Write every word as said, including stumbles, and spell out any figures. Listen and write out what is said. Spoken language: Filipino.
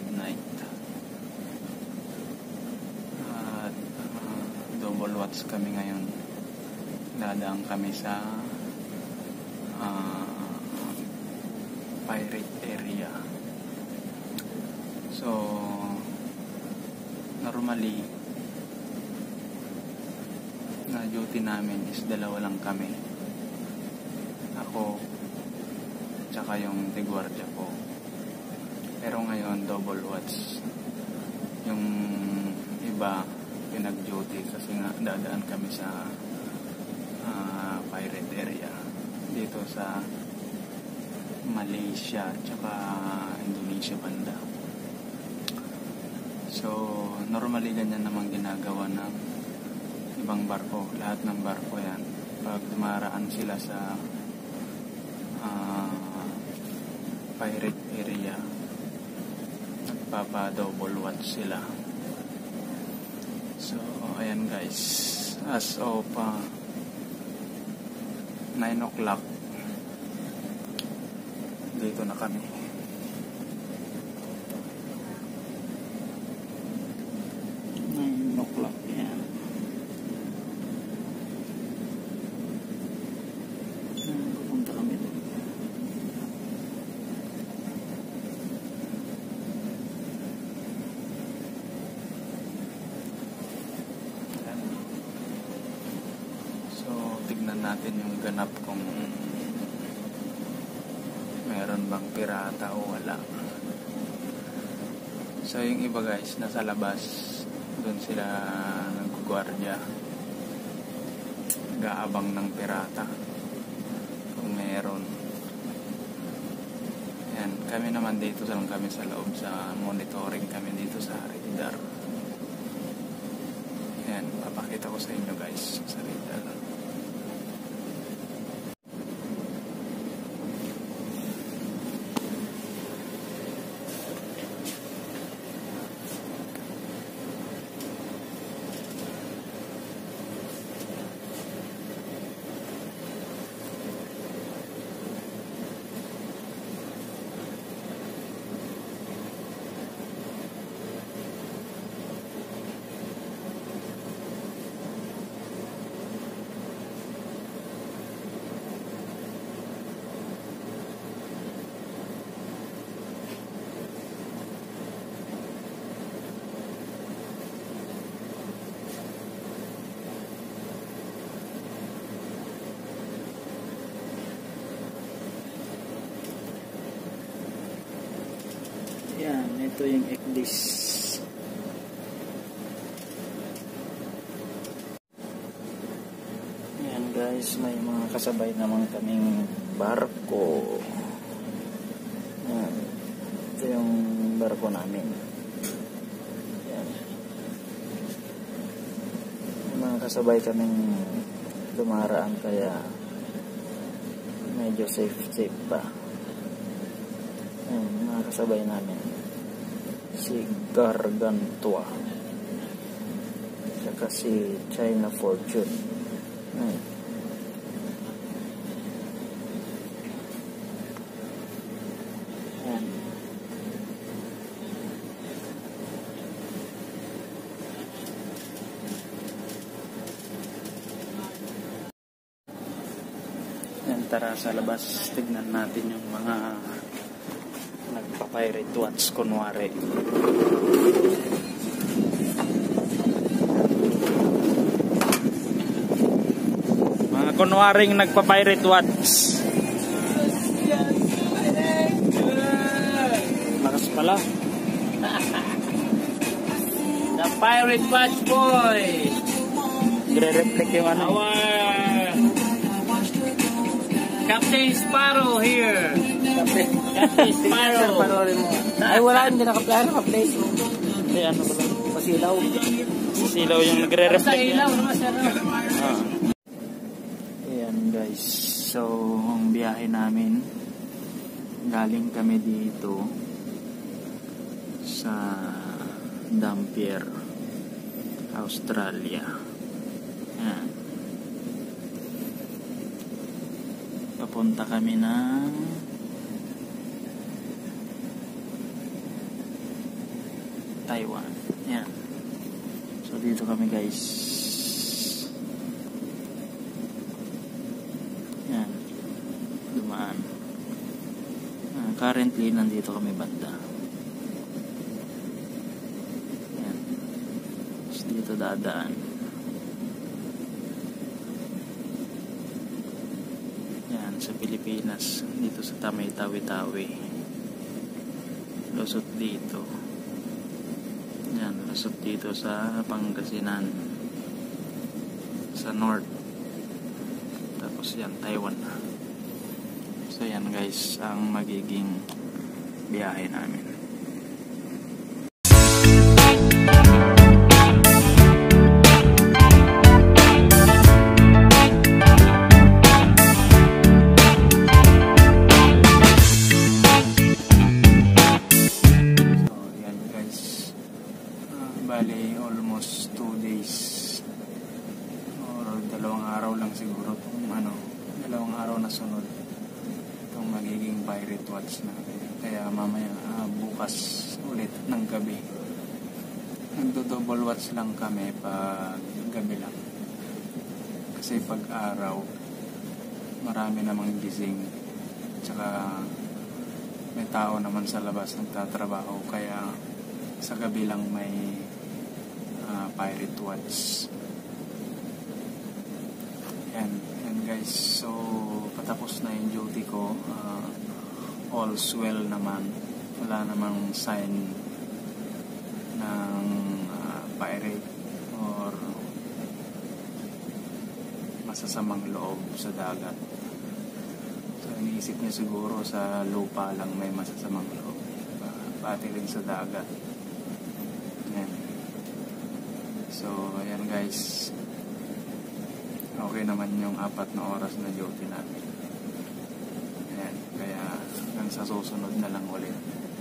midnight. At uh, double watch kami ngayon. Dadaan kami sa uh, pirate area. So normally na duty namin is dalawa lang kami, ako tsaka yung tigwardya ko. Pero ngayon double watch yung iba, pinag duty kasi nga dadaan kami sa uh, pirate area dito sa Malaysia tsaka Indonesia banda. So normally ganyan namang ginagawa ng ibang barko. Lahat ng barko yan, pag dumaraan sila sa uh, pirate area, nagpapa double watch sila. So ayan guys, as of uh, nine o'clock dito na kami. Nine o'clock yan. Pupunta kami doon. So tignan natin yung ganap kung meron bang pirata o wala. So yung iba guys nasa labas, doon sila nagguguardia, nag-aabang ng pirata kung meron. Yan, kami naman dito lang kami sa loob, sa monitoring kami dito sa radar. Yan, papakita ko sa inyo guys sa radar. Yan, ito yung Ekdis. Yan guys, may mga kasabay naman kaming barko. Yan, ito yung barko namin. Yan, may mga kasabay kaming dumaraan kaya medyo safe safe pa. Yan, mga kasabay namin si Gargantua saka si China Fortune. Yan. Yan. Yan, tara sa labas tignan natin yung mga nagpa-pirate watch kunwari. Mga kunwaring nagpa-pirate watch. Lakas pala. The pirate watch boy. Gre-reflect yung ano. Our Captain Sparrow here. Captain, Captain Sparrow. Ay wala, hindi naka-play, naka-play. Hindi, ano ba lang? Pasilaw. Pasilaw yung nagre-reflect. Pasilaw naman sir. Ah. Ayan guys, so ang biyahe namin, galing kami dito sa Dampier, Australia. Ayan. Papunta kami ng Taiwan. Yan. So dito kami guys. Yan. Dumaan. Uh, currently nandito kami banda. Yan. So dito dadaan. Yan sa Pilipinas. Dito sa Tamay Tawi-Tawi. Lusot dito. Yan, lusot dito sa Pangasinan, sa North. Tapos yan, Taiwan na. So yan guys, ang magiging biyahe namin. Bali, almost two days or dalawang araw lang siguro kung ano, dalawang araw na sunod itong magiging pirate watch na. Kaya mamaya uh, bukas ulit ng gabi nagdo-double watch lang kami pag gabi lang, kasi pag araw marami namang gising, tsaka may tao naman sa labas nagtatrabaho, kaya sa gabi lang may Uh, pirate watch. Yan, yan guys. So patapos na yung duty ko. uh, All's well naman. Wala namang sign ng uh, pirate or masasamang loob sa dagat. So iniisip niya siguro sa lupa lang may masasamang loob, uh, pati rin sa dagat. Yan. So, ayan guys. Okay naman yung apat na oras na duty natin. Ayan. Kaya, hanggang sa susunod na lang ulit.